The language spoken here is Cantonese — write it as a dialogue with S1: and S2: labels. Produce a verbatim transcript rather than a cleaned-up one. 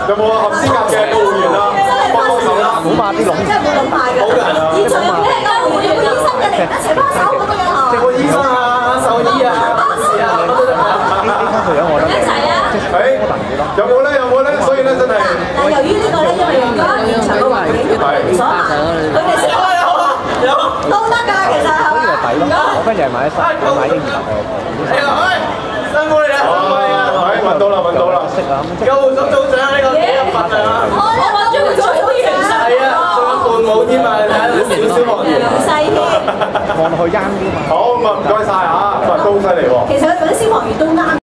S1: 有冇合資格嘅會員啊？幫幫手啦！
S2: 唔好霸啲籠，
S3: 真係冇咁快㗎。
S1: 好嘅，係啊。
S3: 現場有幾多個會員醫生嘅嚟一齊幫手咁樣啊？
S1: 有冇醫生啊、獸醫啊、護士啊？
S2: 呢呢間佢有我啦。
S3: 一齊啊！
S1: 誒，有冇咧？有冇咧？所以咧，真係。
S3: 嗱，由於呢個咧，因為而家現場嘅環境同埋所限，佢哋先有都得㗎，其實係嘛？
S2: 我跟住係買一買嬰兒誒。
S4: 辛苦你啦！
S1: 係揾到啦，揾到啦。
S2: 識啊！咁
S4: 救護組組長呢個幾有份啊！
S3: 我我揾咗佢做啲嘢。
S4: 係啊，仲有伴舞添啊！你睇下小消防員。
S3: 細添。
S2: 望落去啱啲嘛。
S1: 好，咁啊唔該曬嚇，都好犀利喎。
S3: 其實佢嗰啲消防員都啱。